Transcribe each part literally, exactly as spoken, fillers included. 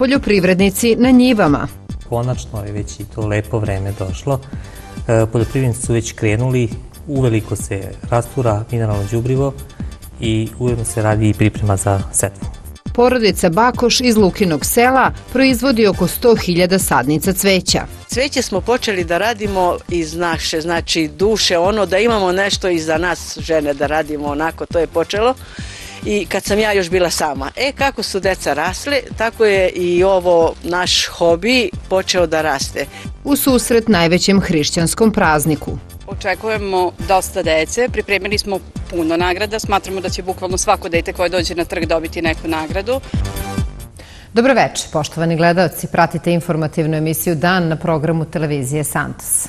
poljoprivrednici na njivama. Konačno je već i to lepo vreme došlo. Poljoprivrednici su već krenuli, uveliko se rastura mineralno đubrivo i ujedno se radi i priprema za setvu. Porodica Bakoš iz Lukinog sela proizvodi oko sto hiljada sadnica cveća. Cveće smo počeli da radimo iz naše, znači duše, ono da imamo nešto i za nas žene da radimo onako, to je počelo. I kad sam ja još bila sama. E, kako su deca rasle, tako je i ovo naš hobi počeo da raste. U susret najvećem hrišćanskom prazniku. Očekujemo dosta dece, pripremili smo puno nagrada, smatramo da će bukvalno svako dete koje dođe na trg dobiti neku nagradu. Dobroveče, poštovani gledaoci, pratite informativnu emisiju Dan na programu televizije Santos.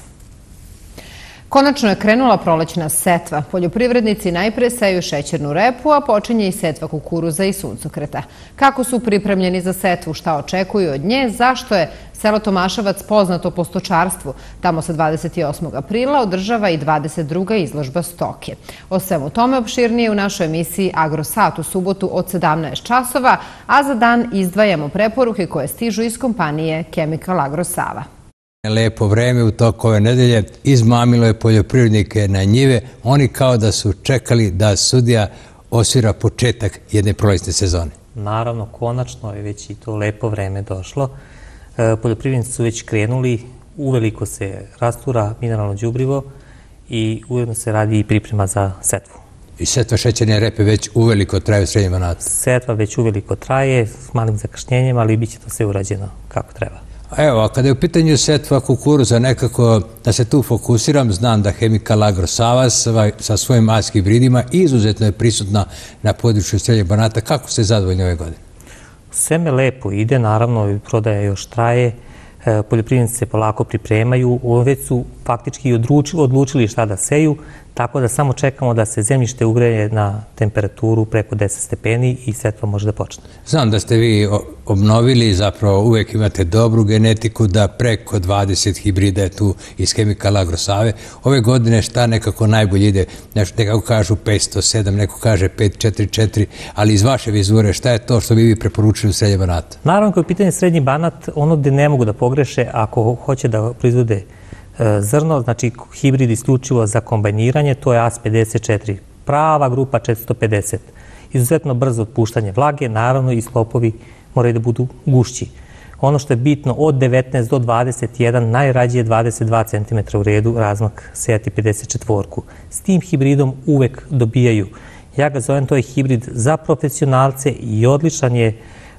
Konačno je krenula prolećna setva. Poljoprivrednici najpre seju šećernu repu, a počinje i setva kukuruza i suncokreta. Kako su pripremljeni za setvu, šta očekuju od nje, zašto je selo Tomaševac poznato po stočarstvu? Tamo se dvadeset osmog aprila održava i dvadeset druga izložba stoke. O svemu tome opširnije u našoj emisiji Agrosat u subotu od sedamnaest časova, a za dan izdvajamo preporuke koje stižu iz kompanije Chemical Agro Sava. Lepo vreme u toku ove nedelje izmamilo je poljoprivrednike na njive. Oni kao da su čekali da sudija osvira početak jedne prolećne sezone. Naravno, konačno je već i to lepo vreme došlo. Poljoprivrednici su već krenuli, uveliko se rastura mineralno đubrivo i ujedno se radi i priprema za setvu. I setva šećerne repe već uveliko traje u Srednjem Banatu? Setva već uveliko traje, s malim zakašnjenjem, ali bit će to sve urađeno kako treba. Evo, a kada je u pitanju setva kukuruza, nekako da se tu fokusiram, znam da Chemical Agro Sava sa svojim A S hibridima izuzetno je prisutna na području Srednjeg Banata. Kako ste zadovoljni ove godine? Seme lepo ide, naravno, prodaja još traje, poljoprivrednici se polako pripremaju, već su faktički odlučili šta da seju, tako da samo čekamo da se zemljište ugreje na temperaturu preko deset stepeni i setva može da počne. Znam da ste vi obnovili, zapravo uvek imate dobru genetiku, da preko dvadeset hibrida je tu iz Chemical Agro Save. Ove godine šta nekako najbolje ide? Nekako kažu petsto sedam, neko kaže pet četiri četiri, ali iz vaše vizure šta je to što bi vi preporučili u Srednjem Banatu? Naravno, kao je pitanje Srednji Banat, ono gde ne mogu da pogreše ako hoće da proizvode zrno, znači hibrid isključivo za kombajniranje, to je A S pedeset četiri, prava grupa četiristo pedeset. Izuzetno brzo otpuštanje vlage, naravno i sklopovi moraju da budu gušći. Ono što je bitno, od devetnaest do dvadeset jedan, najrađije dvadeset dva centimetra u redu, razmak sejati pedeset četiri. S tim hibridom uvek dobijaju. Ja ga zovem, to je hibrid za profesionalce i odličan je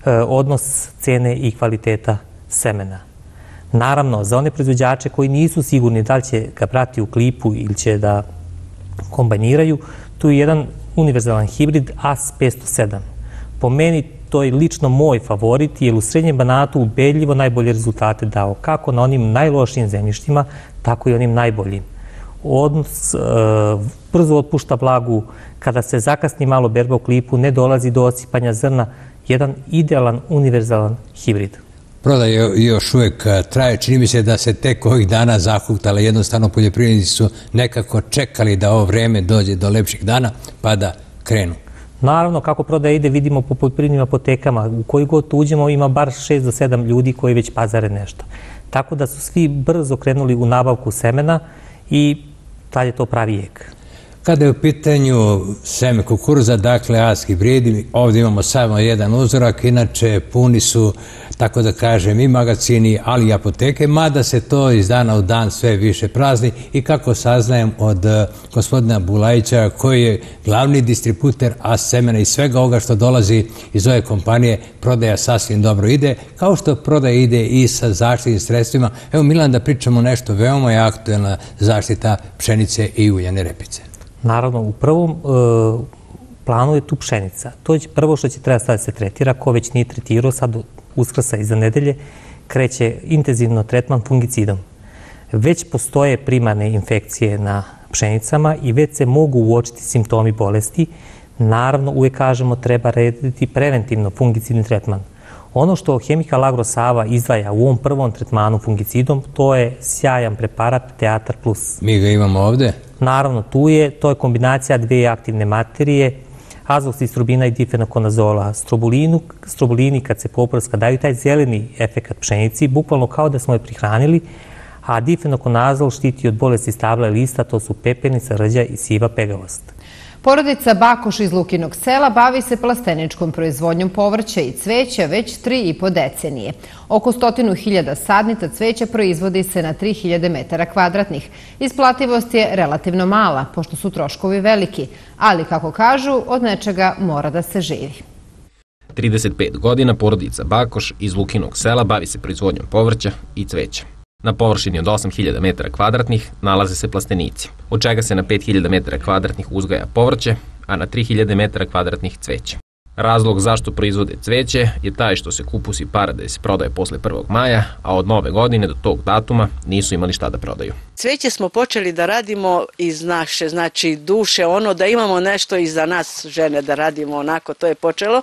odnos cene i kvaliteta semena. Naravno, za one proizvođače koji nisu sigurni da li će ga brati u klipu ili će da kombajniraju, tu je jedan univerzalan hibrid A S petsto sedam. Po meni to je lično moj favorit, jer u Srednjem Banatu ubedljivo najbolje rezultate dao, kako na onim najlošijim zemljištima, tako i onim najboljim. Odnos brzo otpušta vlagu, kada se zakasni malo berba u klipu, ne dolazi do osipanja zrna, jedan idealan univerzalan hibrid. Prodaja još uvek traje. Čini mi se da se tek ovih dana zahuktala. Jednostavno poljoprivrednici su nekako čekali da ovo vreme dođe do lepših dana pa da krenu. Naravno, kako prodaja ide, vidimo po poljoprivrednim apotekama. U koji god uđemo ima bar šest do sedam ljudi koji već pazare nešto. Tako da su svi brzo krenuli u nabavku semena i tad je to pravi jek. Kada je u pitanju seme kukuruza, dakle A S hibridi, ovdje imamo samo jedan uzorak, inače puni su, tako da kažem, i magazini, ali i apoteke, mada se to iz dana u dan sve više prazni i kako saznajem od gospodina Bulajića, koji je glavni distributer A S semena i svega ovoga što dolazi iz ove kompanije, prodaja sasvim dobro ide, kao što prodaja ide i sa zaštitnim sredstvima. Evo, Milan, da pričamo nešto, veoma je aktuelna zaštita pšenice i uljane repice. Naravno, u prvom planu je tu pšenica. To je prvo što će treba da se tretira, ko već nije tretirao, sad Uskrsa iza nedelje kreće intenzivno tretman fungicidom. Već postoje primarne infekcije na pšenicama i već se mogu uočiti simptomi bolesti. Naravno, uvek kažemo treba rediti preventivno fungicidni tretman. Ono što Chemical Agro Sava izdvaja u ovom prvom tretmanu fungicidom, to je sjajan preparat Teatar Plus. Mi ga imamo ovde? Naravno, tu je, to je kombinacija dve aktivne materije, azoksistrobina i difenokonazola. Strobulinu, strobulini kad se poprska daju taj zeleni efekat pšenici, bukvalno kao da smo je prihranili, a difenokonazol štiti od bolesti stabla i lista, to su pepenica, rđa i siva pegavost. Porodica Bakoš iz Lukinog sela bavi se plasteničkom proizvodnjom povrća i cveća već tri i po decenije. Oko stotinu hiljada sadnica cveća proizvodi se na tri hiljade metara kvadratnih. Isplativost je relativno mala, pošto su troškovi veliki, ali, kako kažu, od nečega mora da se živi. trideset pet godina porodica Bakoš iz Lukinog sela bavi se proizvodnjom povrća i cveća. Na površini od osam hiljada metara kvadratnih nalaze se plastenici, od čega se na pet hiljada metara kvadratnih uzgaja povrće, a na tri hiljade metara kvadratnih cveće. Razlog zašto proizvode cveće je taj što se kupus i paradajz prodaje posle prvog maja, a od nove godine do tog datuma nisu imali šta da prodaju. Cveće smo počeli da radimo iz naše, znači duše, ono da imamo nešto i za nas žene da radimo, onako to je počelo.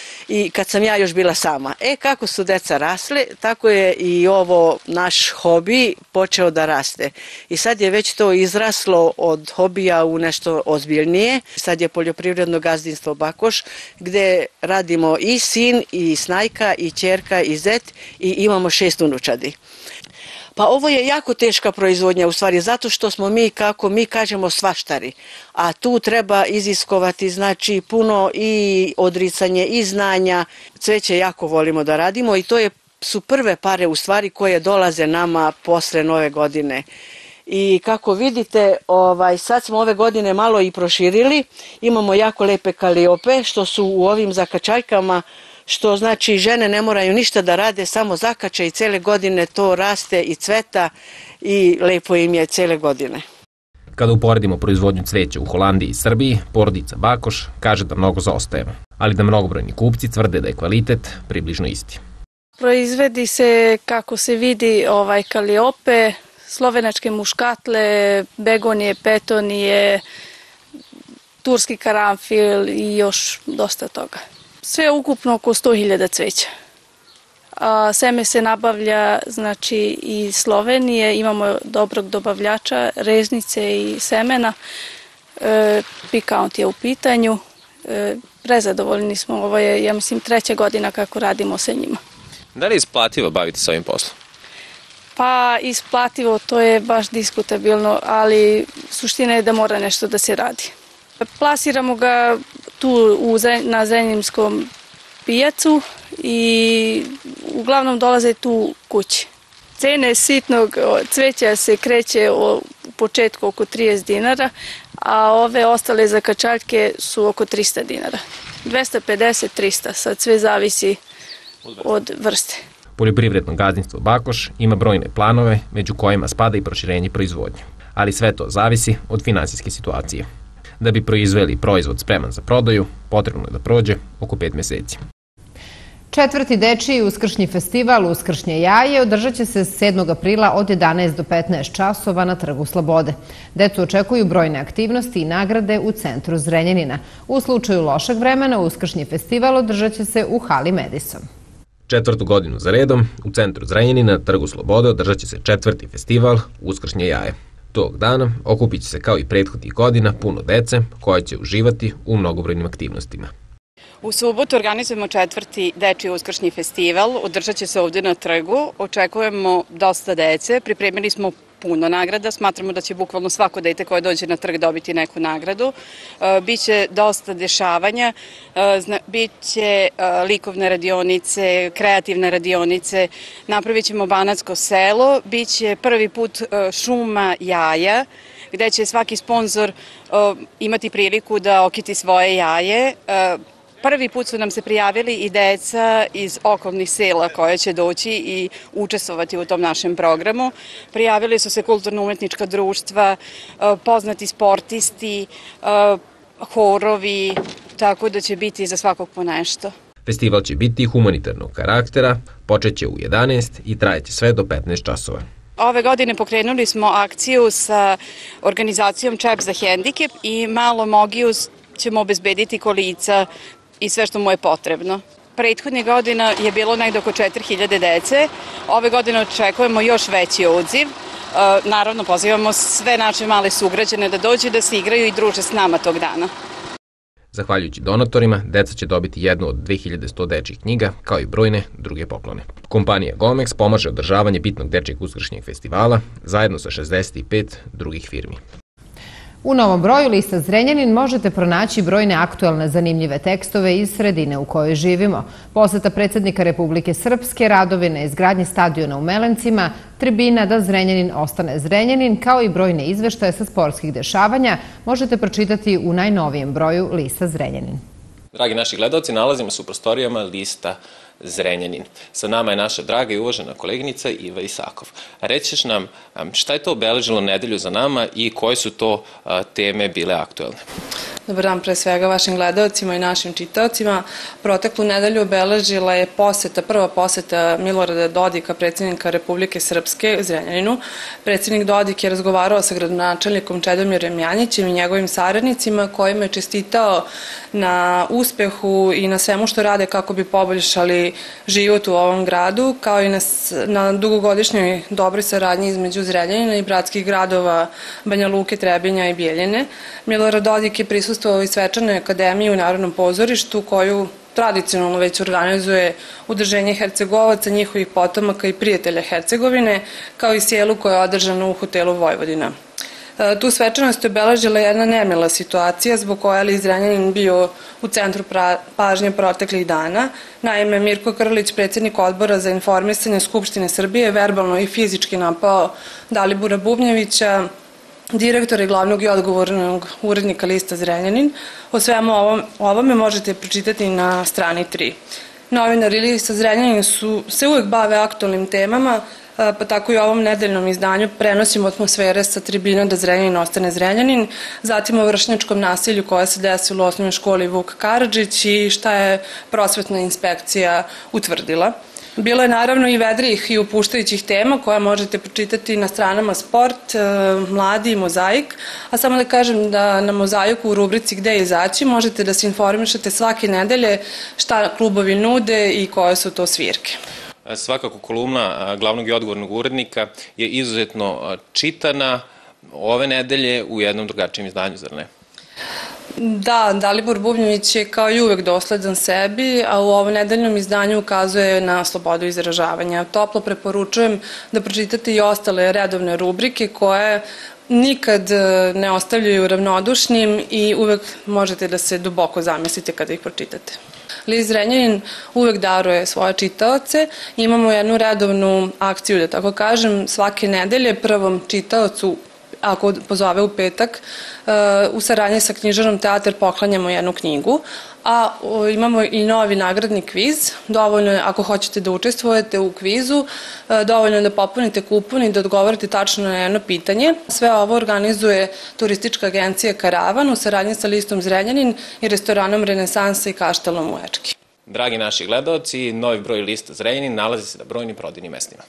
I kad sam ja još bila sama. E, kako su deca rasle, tako je i ovo naš hobi počeo da raste. I sad je već to izraslo od hobija u nešto ozbiljnije. Sad je poljoprivredno gazdinstvo Bakoš, gde radimo i sin, i snajka, i ćerka, i zet, i imamo šest unučadi. Pa ovo je jako teška proizvodnja u stvari, zato što smo mi, kako mi kažemo, svaštari. A tu treba iziskovati, znači, puno i odricanje i znanja. Cveće jako volimo da radimo i to je, su prve pare u stvari koje dolaze nama posle nove godine. I kako vidite, ovaj, sad smo ove godine malo i proširili. Imamo jako lepe kaliope što su u ovim zakačajkama, što znači žene ne moraju ništa da rade, samo zakače i cele godine to raste i cveta i lepo im je cele godine. Kada uporedimo proizvodnju cveća u Holandiji i Srbiji, porodica Bakoš kaže da mnogo zaostajemo, ali da mnogobrojni kupci tvrde da je kvalitet približno isti. Proizvedi se, kako se vidi, ovaj kaliope, slovenačke muškatle, begonije, petonije, turski karanfil i još dosta toga. Sve ukupno oko sto hiljada cveća. A, seme se nabavlja, znači, iz Slovenije, imamo dobrog dobavljača, reznice i semena. E, Pikaunt je u pitanju. E, prezadovoljni smo, ovo je, ja mislim, treća godina kako radimo sa njima. Da li je isplativo baviti se ovim poslom? Pa isplativo, to je baš diskutabilno, ali suština je da mora nešto da se radi. Plasiramo ga tu u, na Zrenjaninskom pijacu i uglavnom dolaze tu kući. Cene sitnog cveća se kreće u početku oko trideset dinara, a ove ostale zakačaljke su oko trista dinara. dvesta pedeset do trista, sad sve zavisi od vrste. Poljoprivredno gazdinstvo Bakoš ima brojne planove, među kojima spada i proširenje proizvodnje, ali sve to zavisi od finansijske situacije. Da bi proizveli proizvod spreman za prodaju, potrebno je da prođe oko pet meseci. Četvrti dečiji uskršnji festival Uskršnje jaje održat će se sedmog aprila od jedanaest do petnaest časova na Trgu Slobode. Decu očekuju brojne aktivnosti i nagrade u centru Zrenjanina. U slučaju lošeg vremena Uskršnji festival održat će se u hali Madison. Četvrtu godinu za redom u centru Zrenjanina na Trgu Slobode održat će se četvrti festival Uskršnje jaje. Tog dana okupit će se kao i prethodnih godina puno dece koja će uživati u mnogobrojnim aktivnostima. U subotu organizujemo četvrti dečiji uskršnji festival, održat će se ovde na trgu, očekujemo dosta dece, pripremili smo puno nagrada, smatramo da će bukvalno svako dete koje dođe na trg dobiti neku nagradu. Biće dosta dešavanja, biće likovne radionice, kreativne radionice, napravit ćemo banatsko selo, biće prvi put šuma jaja, gde će svaki sponsor imati priliku da okiti svoje jaje. Prvi put su nam se prijavili i deca iz okolnih sela koje će doći i učestvovati u tom našem programu. Prijavili su se kulturno-umetnička društva, poznati sportisti, horovi, tako da će biti za svakog po nešto. Festival će biti humanitarnog karaktera, počeće u jedanaest i trajeće sve do petnaest časova. Ove godine pokrenuli smo akciju sa organizacijom Čep za hendikep i malom Ogiju ćemo obezbediti kolica i sve što mu je potrebno. Prethodnih godina je bilo negde oko četiri hiljade dece. Ove godine očekujemo još veći odziv. Naravno, pozivamo sve naše male sugrađane da dođu da se igraju i druže s nama tog dana. Zahvaljujući donatorima, deca će dobiti jednu od dve hiljade sto dečjih knjiga, kao i brojne druge poklone. Kompanija Gomex pomaže održavanje bitnog dečjeg uskršnjeg festivala zajedno sa šezdeset pet drugih firmi. U novom broju lista Zrenjanin možete pronaći brojne aktuelne zanimljive tekstove iz sredine u kojoj živimo. Poseta predsjednika Republike Srpske, radovi na izgradnji stadiona u Melencima, tribina da Zrenjanin ostane Zrenjanin, kao i brojne izveštaje sa sportskih dešavanja možete pročitati u najnovijem broju lista Zrenjanin. Dragi naši gledalci, nalazimo se u prostorijama lista Zrenjanin. Sa nama je naša draga i uvažena koleginica Iva Isakov. Reći ćeš nam šta je to obeležilo nedelju za nama i koje su to teme bile aktuelne? Dobar dan pre svega vašim gledalcima i našim čitaocima. Proteklu nedelju obeležila je poseta, prva poseta Milorada Dodika, predsjednika Republike Srpske u Zrenjaninu. Predsjednik Dodik je razgovarao sa gradonačelnikom Čedomirom Janjićem i njegovim saradnicima, kojima je čestitao na uspehu i na svemu što rade kako bi poboljšali život u ovom gradu, kao i na, na dugogodišnjoj dobroj saradnji između Zrenjanina i bratskih gradova Banja Luke, Trebinja i Bijeljine. Milorad Dodik je prisustvovao i svečanoj akademiji u Narodnom pozorištu, koju tradicionalno već organizuje Udruženje Hercegovaca, njihovih potomaka i prijatelja Hercegovine, kao i sjelu koja je održana u hotelu Vojvodina. Tu svečanost je obeležila jedna nemila situacija zbog koja je Zrenjanin bio u centru pažnje proteklih dana. Naime, Mirko Krlić, predsjednik odbora za informisanje Skupštine Srbije, verbalno i fizički napao Dalibora Bubnjevića, direktora i glavnog i odgovornog urednika lista Zrenjanin. O svemu ovom, ovome možete pročitati na strani tri. Novinari lista Zrenjanin su, se uvek bave aktualnim temama, pa tako i u ovom nedeljnom izdanju prenosimo atmosfere sa tribina da Zrenjanin ostane Zrenjanin, zatim o vršnjačkom nasilju koje se desilo u osnovnoj školi Vuk Karadžić i šta je prosvetna inspekcija utvrdila. Bilo je naravno i vedrijih i upuštajućih tema koje možete pročitati na stranama Sport, Mladi i Mozaik, a samo da kažem da na Mozaiku u rubrici Gde izaći možete da se informišete svake nedelje šta klubovi nude i koje su to svirke. Svakako kolumna glavnog i odgovornog urednika je izuzetno čitana ove nedelje u jednom drugačijem izdanju, zar ne? Da, Dalibor Bubnjević je kao i uvek dosledan sebi, a u ovom nedeljnom izdanju ukazuje na slobodu izražavanja. Toplo preporučujem da pročitate i ostale redovne rubrike koje nikad ne ostavljaju ravnodušnim i uvek možete da se duboko zamislite kada ih pročitate. List Zrenjanin uvek daruje svoje čitaoce. Imamo jednu redovnu akciju, da tako kažem, svake nedelje prvom čitaocu, ako pozove u petak, u saradnji sa knjižarom Teatar poklanjamo jednu knjigu, a imamo i novi nagradni kviz. Dovoljno je, ako hoćete da učestvujete u kvizu, dovoljno je da popunite kupon i da odgovorite tačno na jedno pitanje. Sve ovo organizuje turistička agencija Karavan u saradnji sa listom Zrenjanin i restoranom Renesansa i Kaštelom u Ečki. Dragi naši gledaoci, novi broj lista Zrenjanin nalazi se na brojnim prodajnim mestima.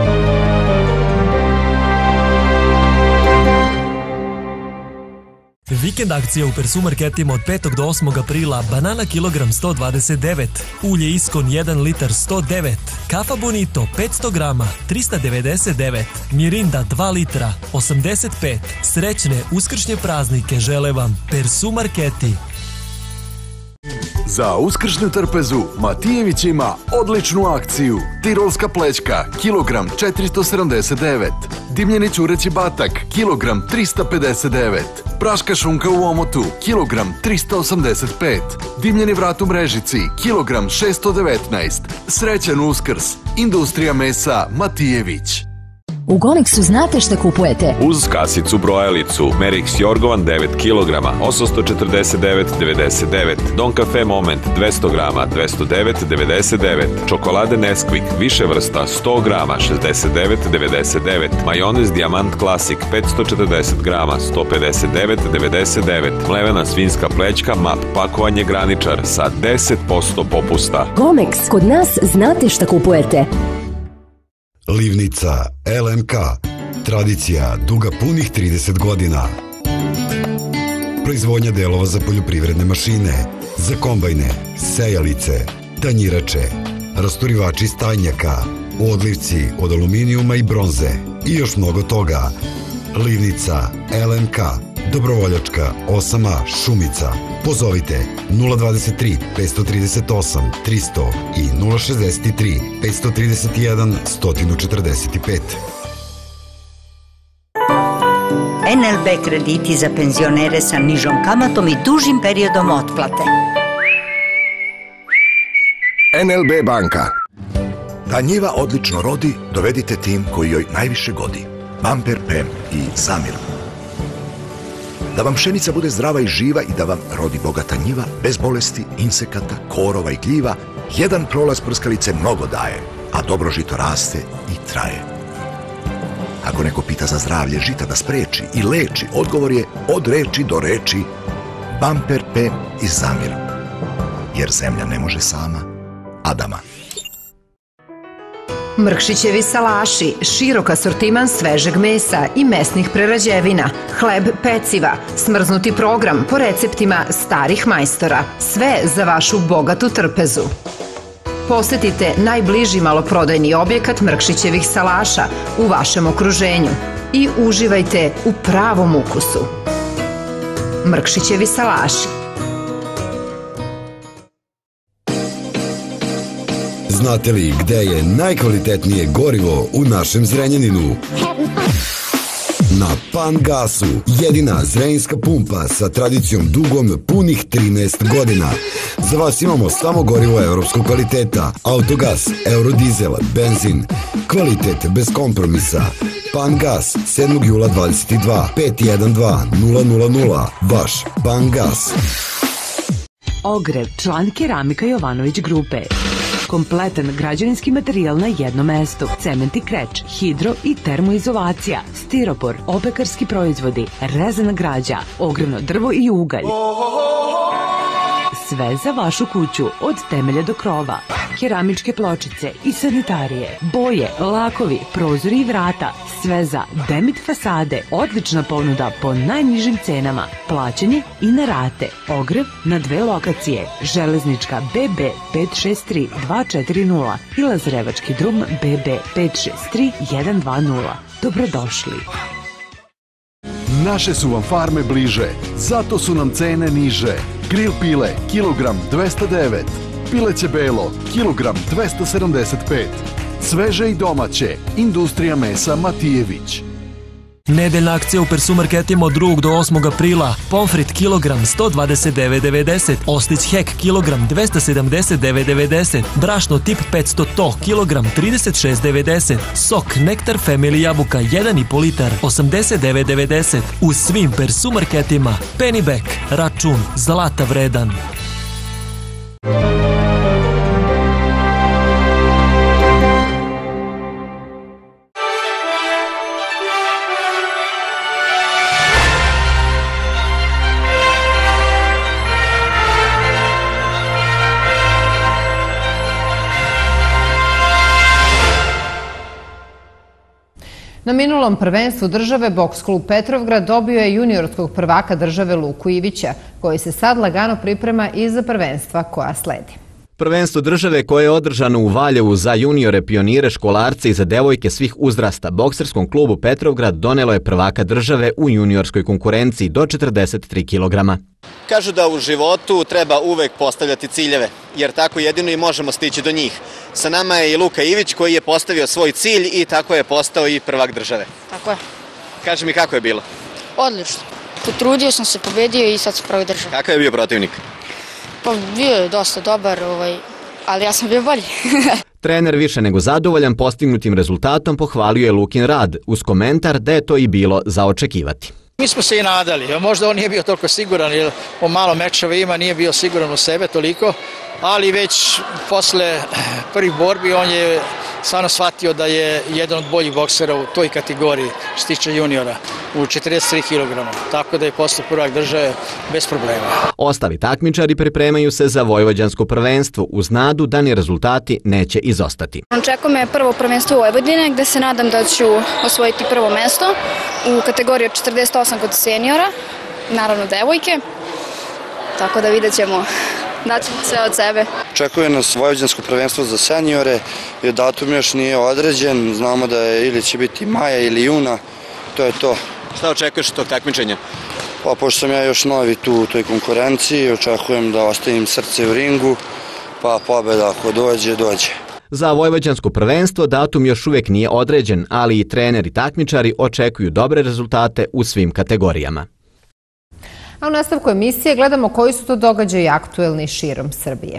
Vikend akcija u Persumarketima od petog do osmog aprila. Banana kilogram sto dvadeset devet, ulje Iskon jedan litar sto devet, kafa Bonito petsto grama trista devedeset devet, Mirinda dva litra osamdeset pet. Srećne uskršnje praznike žele vam Persumarketi. Za uskršnju trpezu Matijević ima odličnu akciju. Tirolska plećka, kilogram četiristo sedamdeset devet. Dimljeni ćureći batak, kilogram trista pedeset devet. Praška šunka u omotu, kilogram trista osamdeset pet. Dimljeni vrat u mrežici, kilogram šesto devetnaest. Srećan Uskrs, Industrija mesa Matijević. U Gomexu znate šta kupujete? Uz kasicu brojalicu Merix Jorgovan devet kilograma osamsto četrdeset devet devedeset devet, Don Cafe Moment dvesta grama dvesta devet devedeset devet, čokolade Nesquik više vrsta sto grama šezdeset devet devedeset devet, majonez Diamant Classic petsto četrdeset grama sto pedeset devet devedeset devet, mlevena svinjska plećka Map pakovanje Graničar sa deset posto popusta. Gomex, kod nas znate šta kupujete. Livnica L M K. Tradicija duga punih trideset godina. Proizvodnja delova za poljoprivredne mašine, za kombajne, sejalice, tanjirače, rasturivači stajnjaka, odlivci od aluminijuma i bronze i još mnogo toga. Livnica L M K. Dobrovoljačka osam A Šumica. Pozovite nula dvadeset tri petsto trideset osam tristo i nula šezdeset tri petsto trideset jedan sto četrdeset pet. en el be krediti za penzionere sa nižom kamatom i dužim periodom otplate. en el be banka. Da njiva odlično rodi, dovedite tim koji joj najviše godi. Bumper, Pem i Zamir. Da vam pšenica bude zdrava i živa i da vam rodi bogata njiva, bez bolesti, insekata, korova i gljiva, jedan prolaz prskalice mnogo daje, a dobro žito raste i traje. Ako neko pita za zdravlje žita da spreči i leči, odgovor je od reči do reči Bumper, Pem i Zamir. Jer zemlja ne može sama, Adama. Mrkšićevi salaši, širok asortiman svežeg mesa i mesnih prerađevina, hleb peciva, smrznuti program po receptima starih majstora. Sve za vašu bogatu trpezu. Posetite najbliži maloprodajni objekat Mrkšićevih salaša u vašem okruženju i uživajte u pravom ukusu. Mrkšićevi salaši. Znate li gde je najkvalitetnije gorivo u našem Zrenjaninu? Na Pangasu, jedina zrenjinska pumpa sa tradicijom dugom punih trinaest godina. Za vas imamo samo gorivo evropskog kvaliteta, autogas, eurodizel, benzin. Kvalitet bez kompromisa. Pangas, sedmog jula dvadeset dva, pet jedan dva nula nula nula. Vaš Pangas. Ogrev, član Keramika Jovanović grupe. Kompletan građevinski materijal na jednom mestu. Cement i kreč, hidro i termoizolacija, stiropor, opekarski proizvodi, rezana građa, ogrevno drvo i ugalj. Sve za vašu kuću, od temelja do krova. Keramičke pločice i sanitarije, boje, lakovi, prozori i vrata. Sve za Demit fasade. Odlična ponuda po najnižim cenama. Plaćanje i na rate. Ogrev na dve lokacije. Železnička be be pet šest tri dva četiri nula i Lazarevački drum be be pet šest tri jedan dva nula. Dobrodošli. Naše su vam farme bliže, zato su nam cene niže. Grill pile, kilogram dvesta devet. Pileće belo, kilogram dvesta sedamdeset pet. Sveže i domaće, Industrija mesa Matijević. Nedeljna akcija u Persumarketima od drugog do osmog aprila. Pomfrit kilogram sto dvadeset devet devedeset, Ostić hek kilogram dvesta sedamdeset devet devedeset, brašno tip petsto to kilogram trideset šest devedeset, sok Nektar Family jabuka jedan i po litar osamdeset devet devedeset. U svim Persumarketima Pennyback, račun zlata vredan. Na minulom prvenstvu države Boks klub Petrovgrad dobio je juniorskog prvaka države Luku Ivića, koji se sad lagano priprema i za prvenstva koja sledi. Prvenstvo države koje je održano u Valjevu za juniore, pionire, školarce i za devojke svih uzrasta bokserskom klubu Petrovgrad donelo je prvaka države u juniorskoj konkurenciji do četrdeset tri kilograma. Kažu da u životu treba uvek postavljati ciljeve, jer tako jedino i možemo stići do njih. Sa nama je i Luka Ivić koji je postavio svoj cilj i tako je postao i prvak države. Tako je. Kaži mi kako je bilo? Odlično. Potrudio sam se, pobedio i sad sam prvak države. Kakav je bio protivnik? Pa bio je dosta dobar, ovaj, ali ja sam bio bolji. Trener više nego zadovoljan postignutim rezultatom pohvalio je Lukin rad uz komentar da je to i bilo za očekivati. Mi smo se i nadali, možda on nije bio toliko siguran jer o malo mečeva ima, nije bio siguran u sebe toliko, ali već posle prvih borbi on je stvarno shvatio da je jedan od boljih boksera u toj kategoriji što se tiče juniora u četrdeset tri kilograma, tako da je postao prvak države bez problema. Ostali takmičari pripremaju se za vojvođansko prvenstvo uz nadu da ni rezultati neće izostati. Očekuje me prvo prvenstvo u Vojvodine gde se nadam da ću osvojiti prvo mesto u kategoriji od četrdeset osam kod seniora, naravno devojke, tako da vidjet ćemo. Daćemo sve od sebe. Očekuje nas vojvođansko prvenstvo za seniore, jer datum još nije određen, znamo da je ili će biti maja ili juna, to je to. Šta očekuješ od tog takmičenja? Pa pošto sam ja još novi tu u toj konkurenciji, očekujem da ostavim srce u ringu, pa pobeda ako dođe, dođe. Za vojvođansko prvenstvo datum još uvijek nije određen, ali i treneri i takmičari očekuju dobre rezultate u svim kategorijama. A u nastavku emisije gledamo koji su to događaji aktuelni širom Srbije.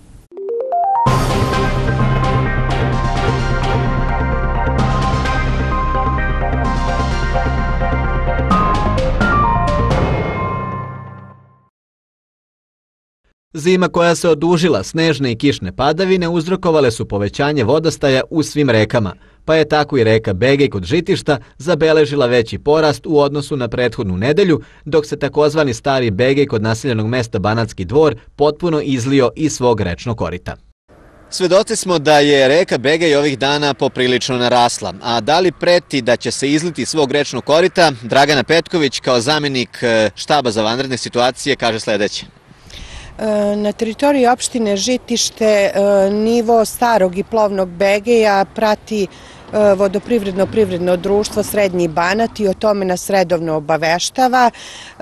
Zima koja se odužila, snežne i kišne padavine uzrokovale su povećanje vodostaja u svim rekama, pa je tako i reka Begej kod Žitišta zabeležila veći porast u odnosu na prethodnu nedelju, dok se takozvani stari Begej kod naseljenog mesta Banatski Dvor potpuno izlio iz svog rečnog korita. Svedoci smo da je reka Begej ovih dana poprilično narasla, a da li preti da će se izliti iz svog rečnog korita, Dragana Petković kao zamjenik štaba za vanredne situacije kaže sljedeće. Na teritoriji opštine Žitište nivo starog i plovnog Begeja prati vodoprivredno-privredno društvo Srednji Banat i o tome nas redovno obaveštava.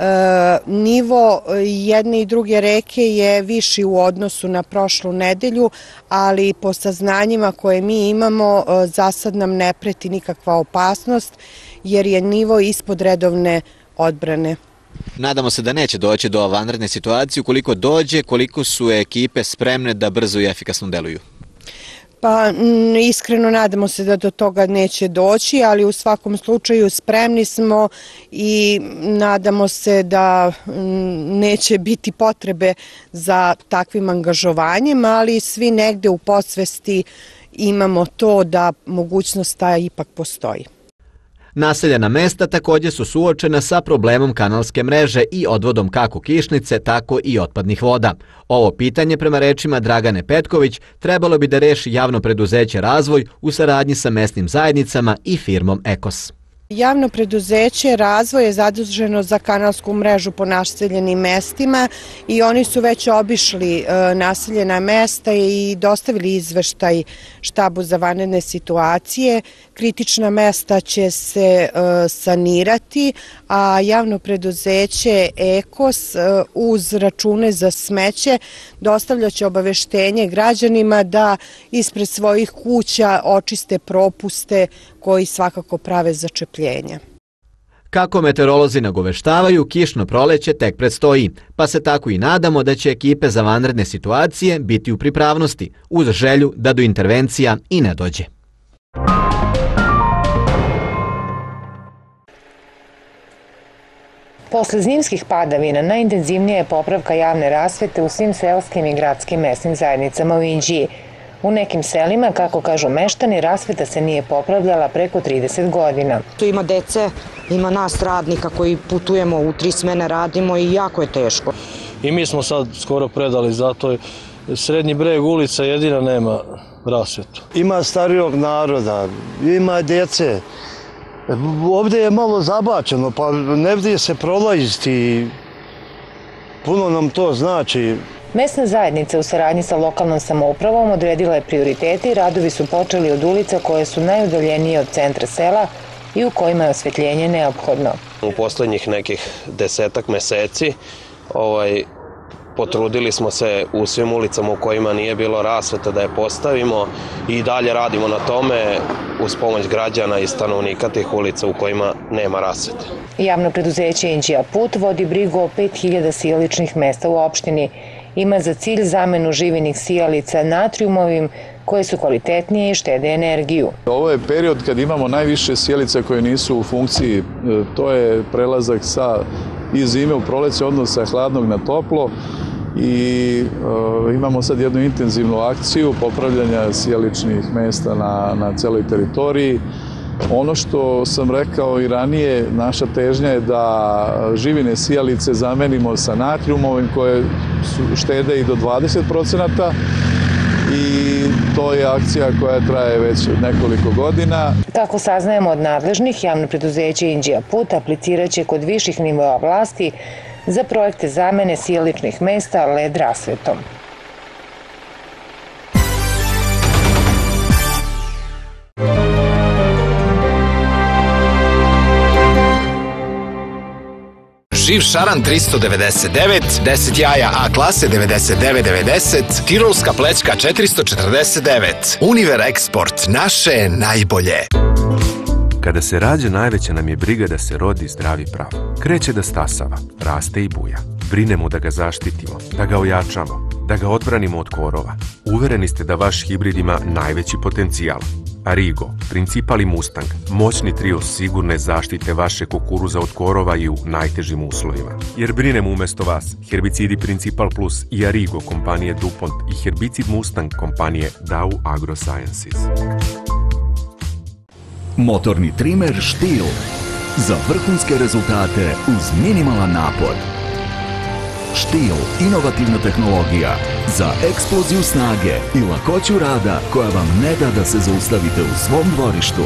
Nivo jedne i druge reke je viši u odnosu na prošlu nedelju, ali po saznanjima koje mi imamo za sad nam ne preti nikakva opasnost jer je nivo ispod redovne odbrane. Nadamo se da neće doći do vanredne situacije. Ukoliko dođe, koliko su ekipe spremne da brzo i efikasno deluju? Pa iskreno nadamo se da do toga neće doći, ali u svakom slučaju spremni smo i nadamo se da neće biti potrebe za takvim angažovanjem, ali svi negde u podsvesti imamo to da mogućnost ta ipak postoji. Naseljena mesta također su suočena sa problemom kanalske mreže i odvodom kako kišnice, tako i otpadnih voda. Ovo pitanje, prema rečima Dragane Petković, trebalo bi da reši javno preduzeće Razvoj u saradnji sa mesnim zajednicama i firmom Ekos. Javno preduzeće Razvoj je zaduženo za kanalsku mrežu po naseljenim mestima i oni su već obišli naseljena mesta i dostavili izveštaj štabu za vanredne situacije. Kritična mesta će se sanirati, a javno preduzeće Ekos uz račune za smeće dostavljaće obaveštenje građanima da ispred svojih kuća očiste propuste koji svakako prave začepljenja. Kako meteorolozi nagoveštavaju, kišno proleće tek predstoji, pa se tako i nadamo da će ekipe za vanredne situacije biti u pripravnosti, uz želju da do intervencija i ne dođe. Posle zimskih padavina najintenzivnija je popravka javne rasvete u svim seoskim i gradskim mesnim zajednicama u Inđiji. U nekim selima, kako kažu meštani, rasveta se nije popravljala preko trideset godina. Tu ima dece, ima nas radnika koji putujemo, u tri smene radimo i jako je teško. I mi smo sad skoro predali, zato je Srednji breg ulica jedina nema rasvetu. Ima starijog naroda, ima djece. Ovdje je malo zabačeno, pa ne vidi se prolaziti. Puno nam to znači. Mesna zajednica u saradnji sa lokalnom samoupravom odredila je prioritete i radovi su počeli od ulica koje su najudaljenije od centra sela i u kojima je osvetljenje neophodno. U poslednjih nekih desetak meseci ovaj, potrudili smo se u svim ulicama u kojima nije bilo rasveta da je postavimo i dalje radimo na tome uz pomoć građana i stanovnika tih ulica u kojima nema rasvete. Javno preduzeće Inđija Put vodi brigu o pet hiljada sijaličnih mesta u opštini. Ima za cilj zamenu živinih sijalica natriumovim koje su kvalitetnije i štede energiju. Ovo je period kad imamo najviše sjelica koje nisu u funkciji. To je prelazak sa iz zime u proleće, odnos sa hladnog na toplo i e, imamo sad jednu intenzivnu akciju popravljanja sjeličnih mesta na, na celoj teritoriji. Ono što sam rekao i ranije, naša težnja je da živine sijalice zamenimo sa natriumovim koje štede i do dvadeset procenata i to je akcija koja traje već nekoliko godina. Kako saznajemo od nadležnih, javno preduzeće Inđija Put apliciraće kod viših nivoa vlasti za projekte zamene sijaličnih mesta el e de rasvetom. živ šaran tristo devedeset devet, deset jaja A klase devedeset devet devedeset, tirolska plećka četiristo četrdeset devet. Univer Eksport, naše najbolje. Kada se rađa, najveća nam je briga da se rodi zdravi prav. Kreće da stasava, raste i buja. Brinemo da ga zaštitimo, da ga ojačamo, da ga odbranimo od korova. Uvereni ste da vaš hibrid ima najveći potencijal. Arigo, Principal i Mustang, moćni trio sigurne zaštite vaše kukuruza od korova i u najtežim uslovima. Jer brinemo umesto vas herbicidi Principal Plus i Arigo kompanije DuPont i herbicid Mustang kompanije Dow AgroSciences. Motorni trimer Stihl za vrhunske rezultate uz minimalan napor. Stihl, inovativna tehnologija za eksploziju snage i lakoću rada koja vam ne da da se zaustavite u svom dvorištu.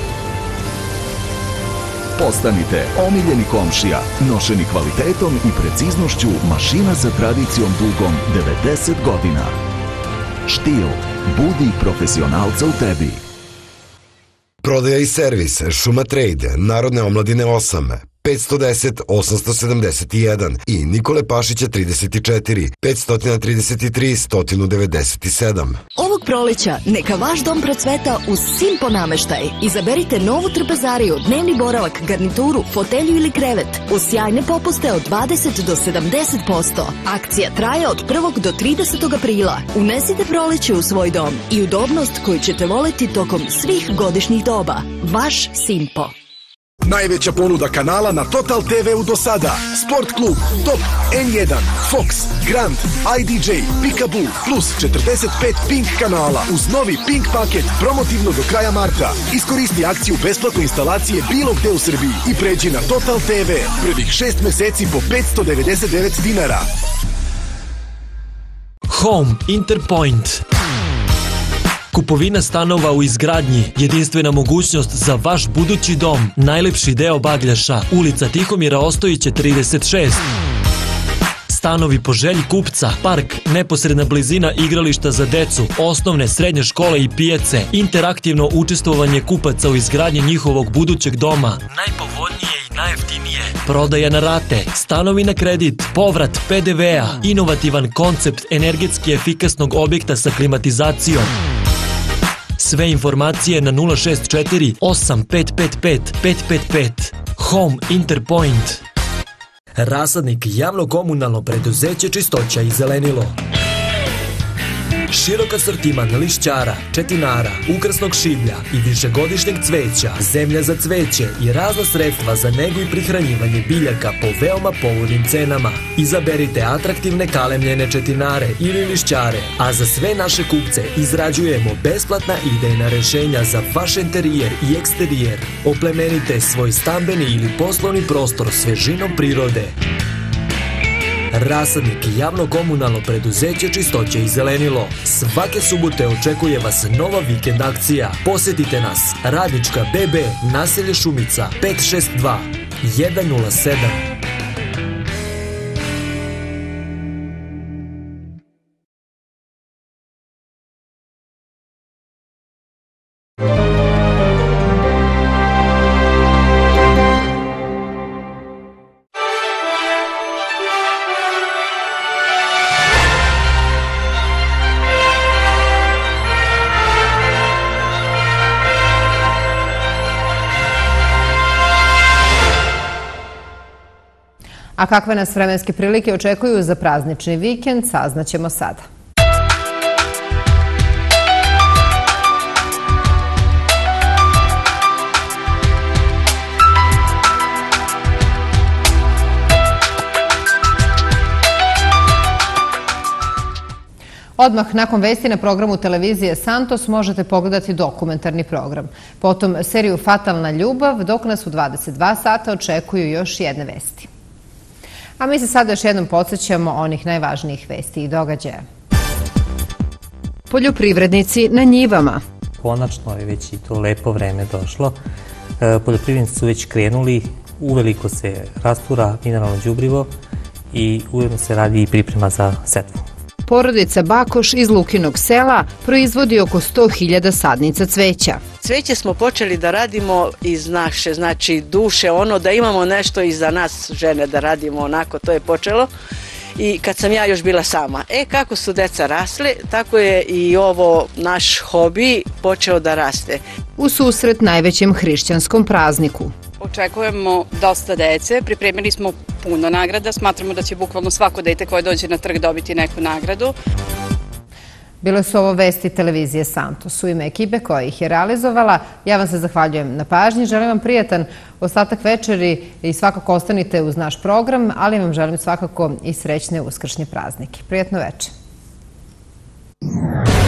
Postanite omiljeni komšija, nošeni kvalitetom i preciznošću mašina sa tradicijom dugom devedeset godina. Stihl, budi profesionalca u tebi. Prodaja i servis Šuma Trade, Narodne omladine osam, petsto deset osamsto sedamdeset jedan i Nikole Pašića trideset četiri, petsto trideset tri sto devedeset sedam. Ovog proleća neka vaš dom procveta uz Simpo nameštaj. Izaberite novu trpezariju, dnevni boravak, garnituru, fotelju ili krevet uz sjajne popuste od dvadeset do sedamdeset posto. Akcija traje od prvog do tridesetog aprila. Unesite proleće u svoj dom i udobnost koju ćete voleti tokom svih godišnjih doba. Vaš Simpo. Najveća ponuda kanala na Total te ve u do sada. Sport klub, Top, en jedan, Fox, Grand, i de džej, Peekaboo, plus četrdeset pet Pink kanala uz novi Pink paket promotivno do kraja marta. Iskoristi akciju besplatne instalacije bilo gde u Srbiji i pređi na Total te ve. Prvih šest meseci po petsto devedeset devet dinara. Home Interpoint. Kupovina stanova u izgradnji, jedinstvena mogućnost za vaš budući dom, najlepši deo Bagljaša, ulica Tihomira Ostojića trideset šest. Stanovi po želji kupca, park, neposredna blizina igrališta za decu, osnovne, srednje škole i pijace, interaktivno učestvovanje kupaca u izgradnji njihovog budućeg doma, najpovoljnije i najjeftinije, prodaja na rate, stanovi na kredit, povrat pe de vea, inovativan koncept energetski efikasnog objekta sa klimatizacijom. Sve informacije na nula šest četiri osam pet pet pet pet pet pet. Home Interpoint. Rasadnik javno komunalno preduzeće Čistoća i zelenilo. Širok asortiman lišćara, četinara, ukrasnog šiblja i višegodišnjeg cveća, zemlja za cveće i razna sredstva za negu i prihranjivanje biljaka po veoma povoljnim cenama. Izaberite atraktivne kalemljene četinare ili lišćare, a za sve naše kupce izrađujemo besplatna idejna rešenja za vaš interijer i eksterijer. Oplemenite svoj stambeni ili poslovni prostor svežinom prirode. Rasadnik javno komunalno preduzeće Čistoće i zelenilo. Svake subote očekuje vas nova vikend akcija. Posetite nas, Radnička be be, naselje Šumica, pet šest dva jedan nula sedam. A kakve nas vremenske prilike očekuju za praznični vikend, saznaćemo sada. Odmah nakon vesti na programu televizije Santos možete pogledati dokumentarni program. Potom seriju Fatalna ljubav, dok nas u dvadeset dva sata očekuju još jedne vesti. A mi se sada još jednom podsjećamo onih najvažnijih vesti i događaja. Poljoprivrednici na njivama. Konačno je već i to lepo vreme došlo. Poljoprivrednici su već krenuli, uveliko se rastura mineralno đubrivo i ujedno se radi i priprema za setvu. Porodica Bakoš iz Lukinog sela proizvodi oko sto hiljada sadnica cveća. cveće smo počeli da radimo iz naše, znači duše, ono da imamo nešto i za nas žene da radimo onako, to je počelo. I kad sam ja još bila sama. E, kako su deca rasle, tako je i ovo naš hobi počeo da raste. U susret najvećem hrišćanskom prazniku. Očekujemo dosta dece, pripremili smo puno nagrada, smatramo da će bukvalno svako dete koje dođe na trg dobiti neku nagradu. Bile su ovo vesti televizije Santos. U ime ekipe koja ih je realizovala, ja vam se zahvaljujem na pažnji. Želim vam prijatan ostatak večeri i svakako ostanite uz naš program, ali vam želim svakako i srećne uskršnje praznike. Prijatno večer.